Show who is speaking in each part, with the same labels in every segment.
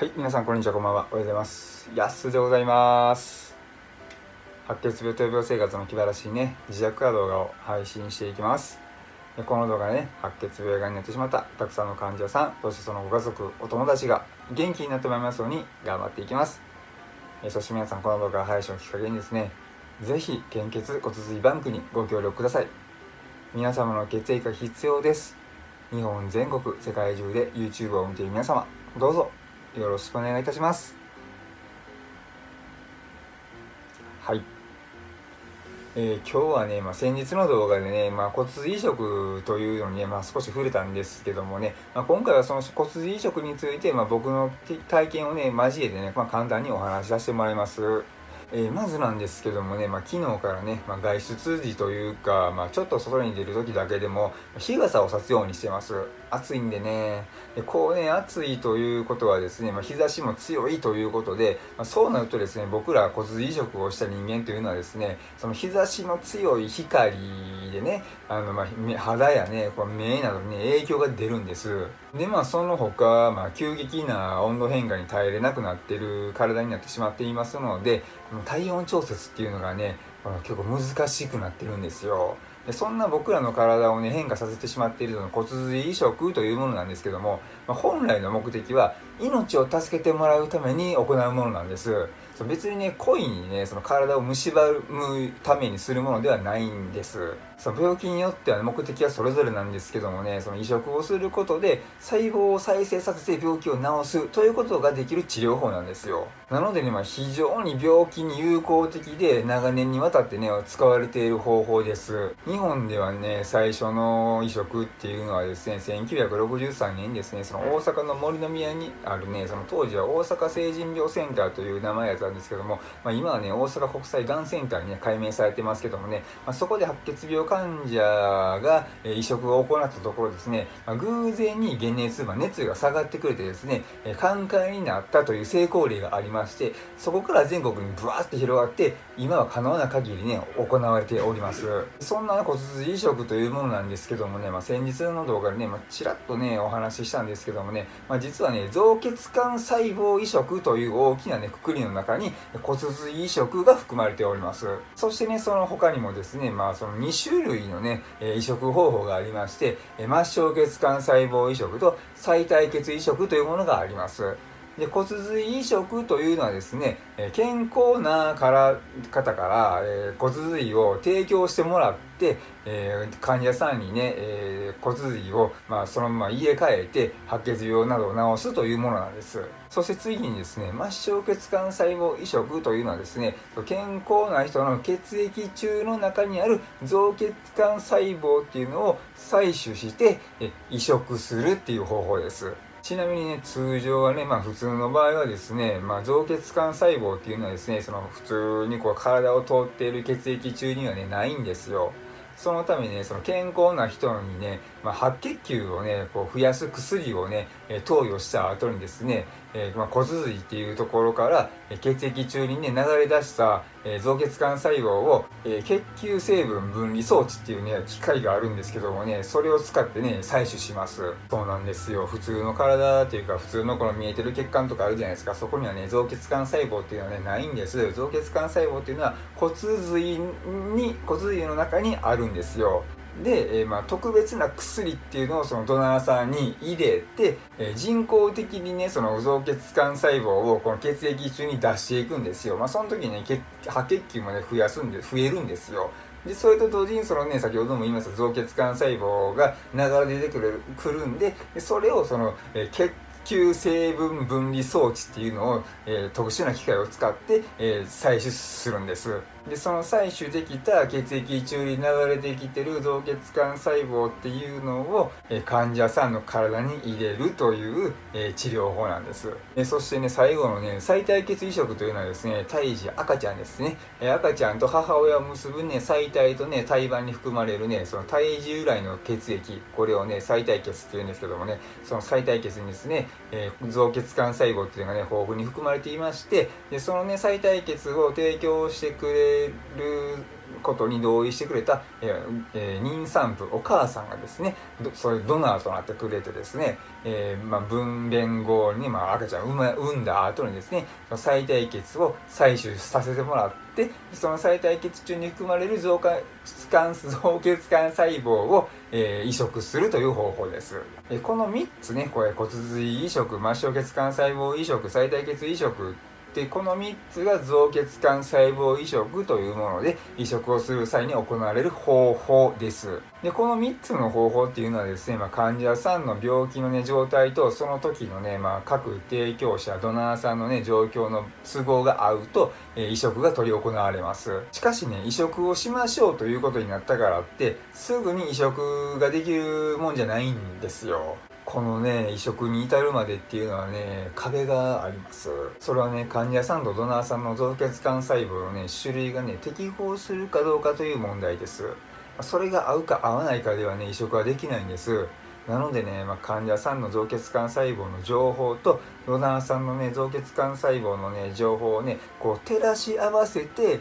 Speaker 1: はい、皆さんこんにちは、こんばんは。おはようございます。やすでございます。白血病と病生活の気晴らしいね、自宅から動画を配信していきます。この動画でね、白血病がになってしまったたくさんの患者さん、そしてそのご家族、お友達が元気になってもらいますように頑張っていきます。そして皆さん、この動画配信をきっかけにですね、ぜひ献血骨髄バンクにご協力ください。皆様の血液が必要です。日本全国、世界中で YouTube を見ている皆様、どうぞよろしくお願いいたします。はい。今日はね、先日の動画でね、骨髄移植というのにね、少し触れたんですけどもね、今回はその骨髄移植について、僕の体験をね、交えてね、簡単にお話しさせてもらいます。まずなんですけどもね、昨日からね、外出時というか、ちょっと外に出る時だけでも、日傘を差すようにしてます。暑いんでね。こうね、暑いということはですね、日差しも強いということで、そうなるとですね、僕ら骨髄移植をした人間というのはですね、その日差しの強い光でね、肌やね、目などにね、影響が出るんです。で、その他、急激な温度変化に耐えれなくなっている体になってしまっていますので、体温調節っていうのがね、結構難しくなってるんですよ。でそんな僕らの体をね、変化させてしまっているのが骨髄移植というものなんですけども、本来の目的は命を助けてもらうために行うものなんです。別にね、故意にね、その体を蝕むためにするものではないんです。その病気によっては目的はそれぞれなんですけどもね、その移植をすることで細胞を再生させて病気を治すということができる治療法なんですよ。なのでね、非常に病気に有効的で長年にわたってね、使われている方法です。日本ではね、最初の移植っていうのはですね、1963年にですね、その大阪の森の宮にあるね、その当時は大阪成人病センターという名前やったんですけども、今はね、大阪国際がんセンターにね、改名されてますけどもね、そこで白血病患者が移植を行ったところですね、偶然に解熱、熱が下がってくれてですね、寛解になったという成功例がありまして、そこから全国にブワーって広がって、今は可能な限りね、行われております。そんな骨髄移植というものなんですけどもね、先日の動画でね、ちらっとね、お話ししたんですけどもね、実はね、造血管細胞移植という大きなね、括りの中に骨髄移植が含まれております。そしてね、その他にもですね、その2種類のね、移植方法がありまして、末梢血管細胞移植と再体血移植というものがあります。で骨髄移植というのはですね、健康な方から、骨髄を提供してもらって、患者さんにね、骨髄を、そのまま入れ替えて白血病などを治すというものなんです。そして次にですね、末梢血管細胞移植というのはですね、健康な人の血液中の中にある造血管細胞っていうのを採取して移植するっていう方法です。ちなみにね、通常はね、普通の場合はですね、造血管細胞っていうのはですね、その普通に体を通っている血液中にはね、ないんですよ。そのためにね、その健康な人にね、白血球をね、増やす薬をね、投与した後にですね、骨髄っていうところから血液中にね、流れ出した造血管細胞を血球成分分離装置っていうね、機械があるんですけどもね、それを使ってね、採取します。そうなんですよ。普通の体っていうか、普通のこの見えてる血管とかあるじゃないですか。そこにはね、造血管細胞っていうのはね、ないんです。造血管細胞っていうのは骨髄の中にあるんですよ。で、特別な薬っていうのをそのドナーさんに入れて、人工的にね、その造血管細胞をこの血液中に出していくんですよ。その時にね、白血球もね、増えるんですよ。で、それと同時にそのね、先ほども言いました造血管細胞が流れ出てくるんで、それをその、血球成分分離装置っていうのを、特殊な機械を使って、採取するんです。で、その採取できた血液中に流れてきてる造血管細胞っていうのを、患者さんの体に入れるという、治療法なんです。そしてね、最後のね、再体血移植というのはですね、胎児、赤ちゃんですね。赤ちゃんと母親を結ぶね、再体とね、胎盤に含まれるね、その胎児由来の血液、これをね、再体血っていうんですけどもね、その再体血にですね、造血管細胞っていうのがね、豊富に含まれていまして、でそのね、再体血を提供してくれることに同意してくれた、妊産婦お母さんがですねそういうドナーとなってくれてですね、分娩後に、赤ちゃんを産んだ後にですね臍帯血を採取させてもらって、その臍帯血中に含まれる造血管細胞を、移植するという方法です。この3つね、これ骨髄移植、末梢血管細胞移植、臍帯血移植で、この3つが造血管細胞移植というもので、移植をする際に行われる方法です。で、この3つの方法っていうのはですね、患者さんの病気のね、状態と、その時のね、各提供者、ドナーさんのね、状況の都合が合うと、移植が執り行われます。しかしね、移植をしましょうということになったからって、すぐに移植ができるもんじゃないんですよ。このね、移植に至るまでっていうのはね、壁があります。それはね、患者さんとドナーさんの造血管細胞のね、種類がね、適合するかどうかという問題です。それが合うか合わないかではね、移植はできないんです。なのでね、患者さんの造血管細胞の情報と、ドナーさんのね、造血管細胞のね、情報をね、こう照らし合わせて、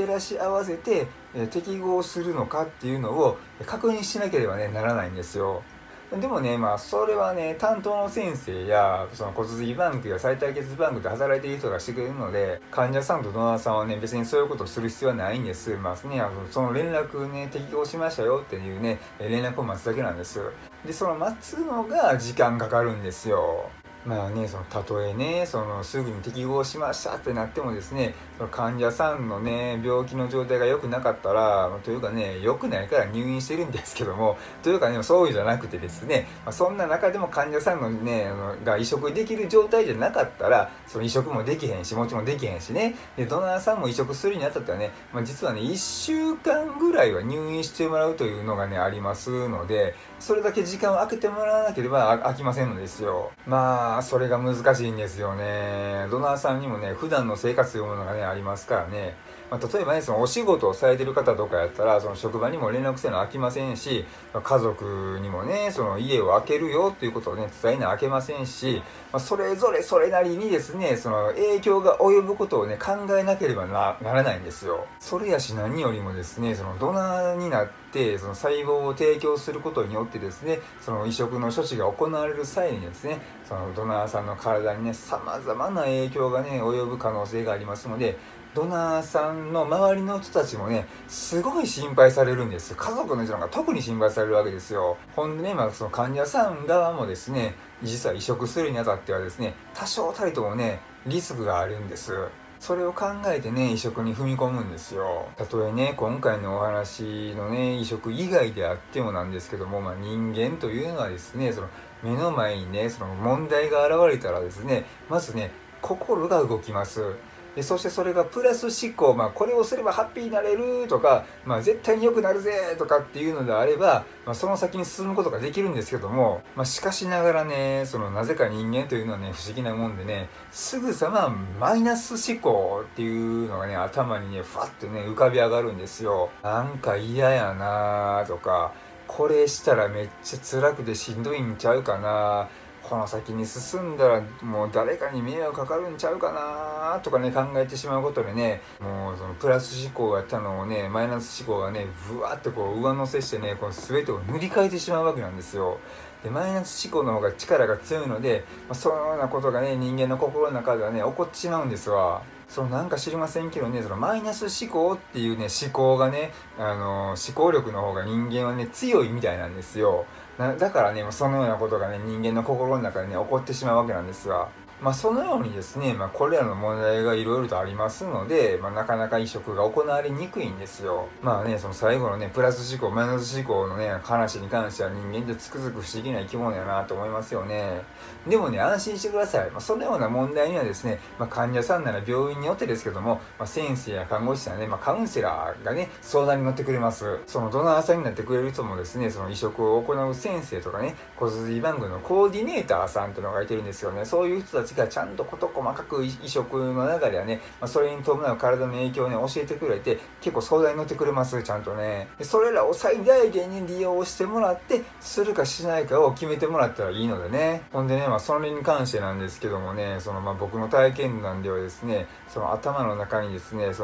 Speaker 1: 適合するのかっていうのを確認しなければね、ならないんですよ。でもね、それはね、担当の先生や、その骨髄バンクや臍帯血バンクで働いている人がしてくれるので、患者さんとドナーさんはね、別にそういうことをする必要はないんです。その連絡ね、適合しましたよっていうね、連絡を待つだけなんです。で、その待つのが時間かかるんですよ。たとえね、すぐに適合しましたってなってもですね、その患者さんのね、病気の状態が良くなかったら、というかね、良くないから入院してるんですけども、というかね、そうじゃなくてですね、そんな中でも患者さんのね、が移植できる状態じゃなかったら、その移植もできへんし、もちろんできへんしね、で、ドナーさんも移植するにあたってはね、実はね、1週間ぐらいは入院してもらうというのがね、ありますので、それだけ時間を空けてもらわなければ空きませんのですよ。それが難しいんですよね。ドナーさんにもね、普段の生活というものがね、ありますからね。例えばね、そのお仕事をされてる方とかやったら、その職場にも連絡せな飽きませんし、家族にもね、その家を空けるよっていうことをね、伝えな飽けませんし、それぞれそれなりにですね、その影響が及ぶことをね、考えなければならないんですよ。それやし何よりもですね、そのドナーになって、その細胞を提供することによってですね、その移植の処置が行われる際にですね、そのドナーさんの体にね、様々な影響がね、及ぶ可能性がありますので、ドナーさんの周りの人たちもね、すごい心配されるんです。家族の人が特に心配されるわけですよ。ほんでね、その患者さん側もですね、実は移植するにあたってはですね、多少たりともね、リスクがあるんです。それを考えてね、移植に踏み込むんですよ。たとえね、今回のお話のね、移植以外であってもなんですけども、人間というのはですね、その目の前にね、その問題が現れたらですね、まずね、心が動きます。でそしてそれがプラス思考、これをすればハッピーになれるとか、絶対に良くなるぜとかっていうのであれば、その先に進むことができるんですけども、しかしながらね、なぜか人間というのはね、不思議なもんでね、すぐさまマイナス思考っていうのがね、頭にね、ファッとね、浮かび上がるんですよ。なんか嫌やなとか、これしたらめっちゃ辛くてしんどいんちゃうかな、この先に進んだらもう誰かに迷惑かかるんちゃうかなとかね考えてしまうことでね、もうそのプラス思考やったのをね、マイナス思考がねブワーってこう上乗せしてね、この全てを塗り替えてしまうわけなんですよ。でマイナス思考の方が力が強いので、そのようなことがね人間の心の中ではね起こってしまうんですわ。なんか知りませんけどね、そのマイナス思考っていうね思考がね、思考力の方が人間はね強いみたいなんですよ。だからね、そのようなことがね人間の心の中でね起こってしまうわけなんですが、そのようにですね、これらの問題がいろいろとありますので、なかなか移植が行われにくいんですよ。その最後のね、プラス思考、マイナス思考のね、話に関しては人間ってつくづく不思議な生き物やなと思いますよね。でもね、安心してください。そのような問題にはですね、患者さんなら病院によってですけども、先生や看護師さんね、カウンセラーがね、相談に乗ってくれます。そのドナーさんになってくれる人もですね、その移植を行う先生とかね、骨髄バンクのコーディネーターさんというのがいてるんですよね。そういう人たちがちゃんと事細かく移植の中ではね、それに伴う体の影響をね、教えてくれて、結構相談に乗ってくれます、ちゃんとね。それらを最大限に利用してもらって、するかしないかを決めてもらったらいいのでね。ほんでね、それに関してなんですけどもね、僕の体験談ではですね、その頭の中にですね、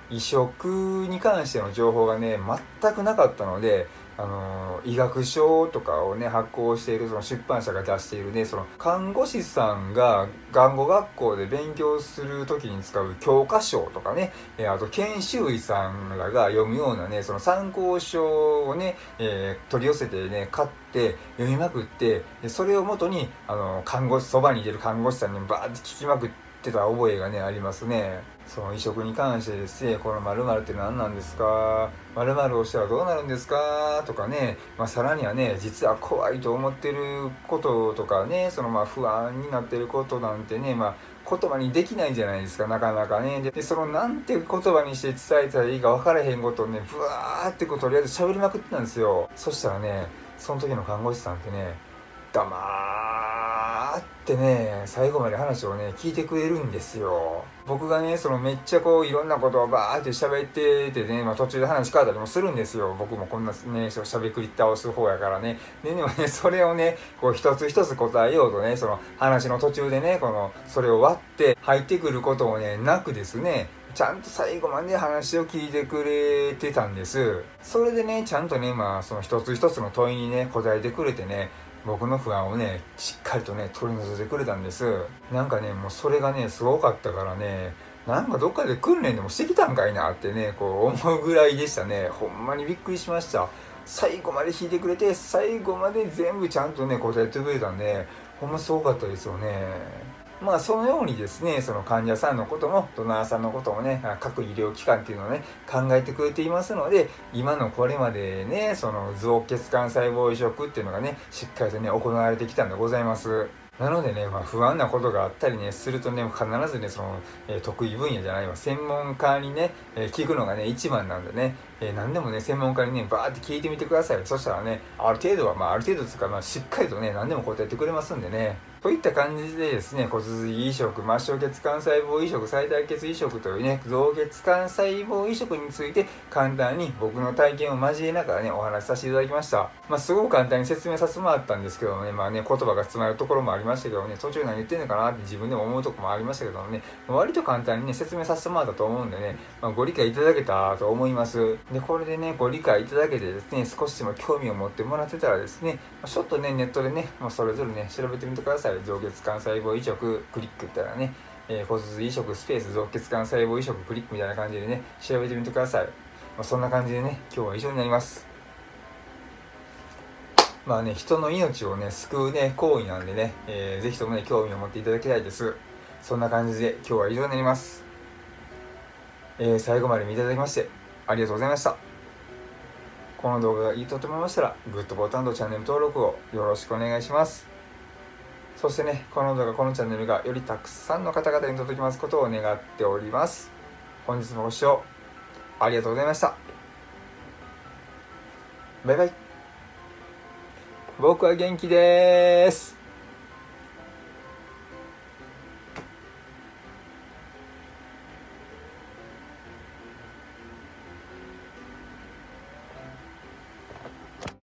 Speaker 1: 移植に関しての情報がね全くなかったので、医学書とかをね発行しているその出版社が出しているね、その看護師さんが看護学校で勉強する時に使う教科書とかね、あと研修医さんらが読むようなねその参考書をね、取り寄せてね買って読みまくって、それをもとに看護師そばにいてる看護師さんにバーって聞きまくってた覚えがねありますね。その移植に関してですね、この〇〇って何なんですか、〇〇をしたらどうなるんですかとかね、さらにはね、実は怖いと思ってることとかね、その不安になってることなんてね、言葉にできないじゃないですか、なかなかね。で、そのなんて言葉にして伝えたらいいか分からへんことをね、ブワーってとりあえず喋りまくってたんですよ。そしたらね、その時の看護師さんってね、黙ってね最後まで話をね聞いてくれるんですよ。僕がねそのめっちゃいろんなことをバーって喋っててね、途中で話変わったりもするんですよ。僕もこんなね喋り倒す方やからね。でもねそれをね一つ一つ答えようとね、その話の途中でねそれを割って入ってくることもねなくですね、ちゃんと最後まで話を聞いてくれてたんです。それでねちゃんとねその一つ一つの問いにね答えてくれてね、僕の不安をねしっかりとね取り除いてくれたんです。なんかねもうそれがねすごかったからね、なんかどっかで訓練でもしてきたんかいなってね思うぐらいでしたね。ほんまにびっくりしました。最後まで弾いてくれて最後まで全部ちゃんとね答えてくれたんで、ほんますごかったですよね。そのようにですね、その患者さんのこともドナーさんのこともね、各医療機関っていうのをね考えてくれていますので、今のこれまでねその造血幹細胞移植っていうのがねしっかりとね行われてきたんでございます。なのでね、不安なことがあったりねするとね必ずねその、得意分野じゃないわ専門家にね、聞くのがね一番なんでね、何でもね専門家にねバーって聞いてみてください。そしたらねある程度はある程度ですから、しっかりとね何でも答えてくれますんでね。といった感じでですね、骨髄移植、末梢血幹細胞移植、最大血移植というね、造血幹細胞移植について簡単に僕の体験を交えながらね、お話しさせていただきました。すごく簡単に説明させてもらったんですけどね、言葉が詰まるところもありましたけどね、途中何言ってんのかなって自分でも思うところもありましたけどね、割と簡単にね、説明させてもらったと思うんでね、ご理解いただけたと思います。で、これでね、ご理解いただけてですね、少しでも興味を持ってもらってたらですね、ちょっとね、ネットでね、それぞれね、調べてみてください。造血幹細胞移植クリックみたいなね、骨髄移植スペース造血幹細胞移植クリックみたいな感じでね、調べてみてください。そんな感じでね、今日は以上になります。人の命をね、救うね、行為なんでね、ぜひともね、興味を持っていただきたいです。そんな感じで今日は以上になります。最後まで見ていただきましてありがとうございました。この動画がいいと思いましたら、グッドボタンとチャンネル登録をよろしくお願いします。そしてね、この動画、このチャンネルがよりたくさんの方々に届きますことを願っております。本日もご視聴ありがとうございました。バイバイ。僕は元気です。